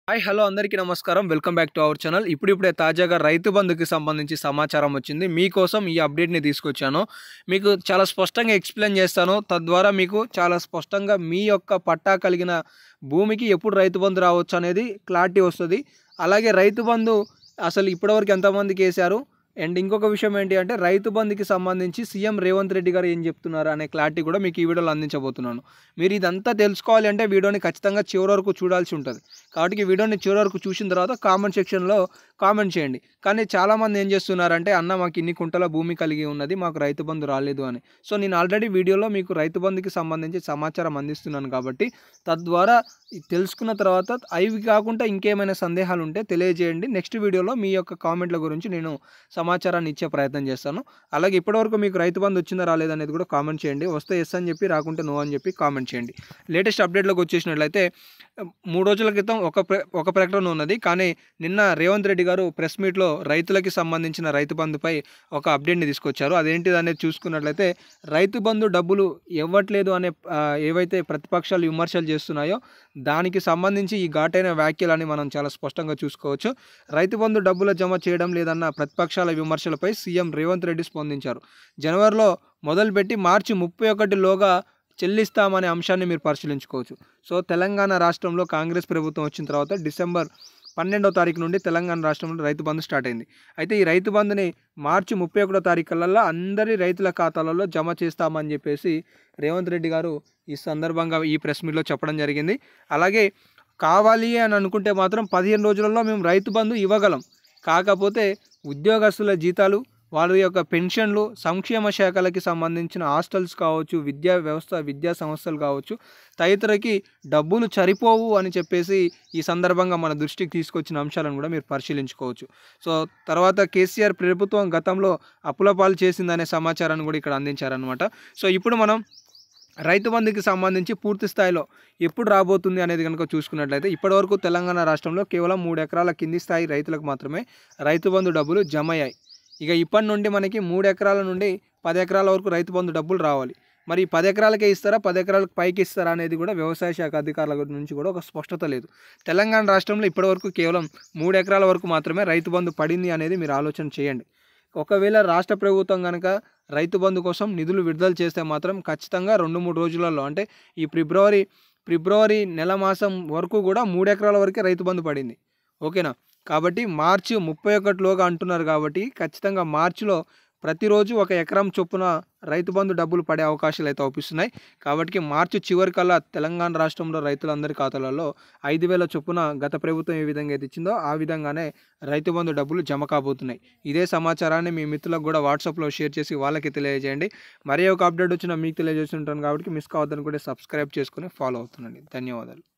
Hi hello అందరికీ నమస్కారం. Welcome back to our channel. ఇప్పుడిప్పుడే తాజాగా రైతు బంధుకి సంబంధించి సమాచారం వచ్చింది. మీకోసం ఈ అప్డేట్‌ని తీసుకొచ్చాను. మీకు చాలా స్పష్టంగా ఎక్స్‌ప్లెయిన్ చేస్తాను. తద్వారా మీకు చాలా స్పష్టంగా మీ యొక్క పట్టా కలిగిన భూమికి ఎప్పుడు రైతు బంధు రావచ్చు అనేది క్లారిటీ వస్తది. అలాగే రైతు బంధు అసలు ఇప్పటివరకు ఎంతమందికేశారు? అండ్ ఇంకొక విషయం ఏంటి అంటే రైతు బంధుకి సంబంధించి సీఎం రేవంత్ రెడ్డి గారు ఏం చెప్తున్నారు అనే క్లారిటీ కూడా మీకు ఈ వీడియోలో అందించబోతున్నాను. మీరు ఇదంతా తెలుసుకోవాలి అంటే వీడియోని ఖచ్చితంగా చివరి వరకు చూడాల్సి ఉంటుంది. కాబట్టి ఈ వీడియోని చివరి వరకు చూసిన తర్వాత కామెంట్ సెక్షన్లో కామెంట్ చేయండి. కానీ చాలామంది ఏం చేస్తున్నారంటే అన్న మాకు ఇన్ని కుంటల భూమి కలిగి ఉన్నది, మాకు రైతు బంధు రాలేదు అని. సో నేను ఆల్రెడీ వీడియోలో మీకు రైతు బంధుకి సంబంధించి సమాచారం అందిస్తున్నాను కాబట్టి తద్వారా తెలుసుకున్న తర్వాత అవి కాకుండా ఇంకేమైనా సందేహాలు ఉంటే తెలియజేయండి. నెక్స్ట్ వీడియోలో మీ యొక్క కామెంట్ల గురించి నేను సమాచారాన్ని ఇచ్చే ప్రయత్నం చేస్తాను. అలాగే ఇప్పటివరకు మీకు రైతు బంధు వచ్చిందా రాలేదా అనేది కూడా కామెంట్ చేయండి. వస్తే ఎస్ అని చెప్పి, రాకుంటే నో అని చెప్పి కామెంట్ చేయండి. లేటెస్ట్ అప్డేట్లోకి వచ్చేసినట్లయితే 3 రోజుల క్రితం ఒక ప్రకటన ఉన్నది. కానీ నిన్న రేవంత్ రెడ్డి గారు ప్రెస్ మీట్లో రైతులకి సంబంధించిన రైతు బంధుపై ఒక అప్డేట్ని తీసుకొచ్చారు. అదేంటిది అనేది చూసుకున్నట్లయితే రైతు బంధు డబ్బులు ఇవ్వట్లేదు అనే ఏవైతే ప్రతిపక్షాలు విమర్శలు చేస్తున్నాయో దానికి సంబంధించి ఈ ఘాటైన వ్యాఖ్యలని మనం చాలా స్పష్టంగా చూసుకోవచ్చు. రైతు బంధు డబ్బుల జమ చేయడం లేదన్న ప్రతిపక్షాల విమర్శలపై సీఎం రేవంత్ రెడ్డి స్పందించారు. జనవరిలో మొదలుపెట్టి మార్చి 31లోగా చెల్లిస్తామనే అంశాన్ని మీరు పరిశీలించుకోవచ్చు. సో తెలంగాణ రాష్ట్రంలో కాంగ్రెస్ ప్రభుత్వం వచ్చిన తర్వాత డిసెంబర్ 12వ తారీఖు నుండి తెలంగాణ రాష్ట్రంలో రైతు బంధు స్టార్ట్ అయింది. అయితే ఈ రైతు బంధుని మార్చి 31వ తారీఖులలో అందరి రైతుల ఖాతాలలో జమ చేస్తామని చెప్పేసి రేవంత్ రెడ్డి గారు ఈ సందర్భంగా ఈ ప్రెస్ మీట్లో చెప్పడం జరిగింది. అలాగే కావాలి అని అనుకుంటే మాత్రం 15 రోజులలో మేము రైతు బంధు ఇవ్వగలం. కాకపోతే ఉద్యోగస్తుల జీతాలు, వారి యొక్క పెన్షన్లు, సంక్షేమ శాఖలకి సంబంధించిన హాస్టల్స్ కావచ్చు, విద్యా సంస్థలు కావచ్చు, తదితరకి డబ్బులు సరిపోవు అని చెప్పేసి ఈ సందర్భంగా మన దృష్టికి తీసుకొచ్చిన అంశాలను కూడా మీరు పరిశీలించుకోవచ్చు. సో తర్వాత కేసీఆర్ ప్రభుత్వం గతంలో అప్పుల పాలు చేసిందనే సమాచారాన్ని కూడా ఇక్కడ అందించారనమాట. సో ఇప్పుడు మనం రైతు బంధుకి సంబంధించి పూర్తి స్థాయిలో ఎప్పుడు రాబోతుంది అనేది కనుక చూసుకున్నట్లయితే ఇప్పటివరకు తెలంగాణ రాష్ట్రంలో కేవలం 3 ఎకరాల కింది స్థాయి రైతులకు మాత్రమే రైతు బంధు డబ్బులు జమ అయ్యాయి. ఇక ఇప్పటి నుండి మనకి 3 ఎకరాల నుండి 10 ఎకరాల వరకు రైతు బంధు డబ్బులు రావాలి. మరి 10 ఎకరాలకే ఇస్తారా, 10 ఎకరాలకు పైకి ఇస్తారా అనేది కూడా వ్యవసాయ శాఖ అధికారుల నుంచి కూడా ఒక స్పష్టత లేదు. తెలంగాణ రాష్ట్రంలో ఇప్పటివరకు కేవలం 3 ఎకరాల వరకు మాత్రమే రైతు బంధు పడింది అనేది మీరు ఆలోచన చేయండి. ఒకవేళ రాష్ట్ర ప్రభుత్వం కనుక రైతు బంధు కోసం నిధులు విడుదల చేస్తే మాత్రం ఖచ్చితంగా 2-3 రోజులలో అంటే ఈ ఫిబ్రవరి నెల మాసం వరకు కూడా 3 ఎకరాల వరకే రైతు బంధు పడింది. ఓకేనా? కాబట్టి మార్చి 31లోగా అంటున్నారు కాబట్టి ఖచ్చితంగా మార్చిలో ప్రతిరోజు 1 ఎకరం చొప్పున రైతు బంధు డబ్బులు పడే అవకాశాలు అయితే అవుపిస్తున్నాయి. కాబట్టి మార్చి చివరికల్లా తెలంగాణ రాష్ట్రంలో రైతులందరి ఖాతాలలో 5,000 చొప్పున గత ప్రభుత్వం ఏ విధంగా అయితే ఇచ్చిందో ఆ విధంగానే రైతు బంధు డబ్బులు జమ కాబోతున్నాయి. ఇదే సమాచారాన్ని మీ మిత్రులకు కూడా వాట్సాప్లో షేర్ చేసి వాళ్ళకి తెలియజేయండి. మరి ఒక అప్డేట్ వచ్చినా మీకు తెలియజేస్తుంటాను కాబట్టి మిస్ కావద్దని కూడా సబ్స్క్రైబ్ చేసుకుని ఫాలో అవుతుండండి. ధన్యవాదాలు.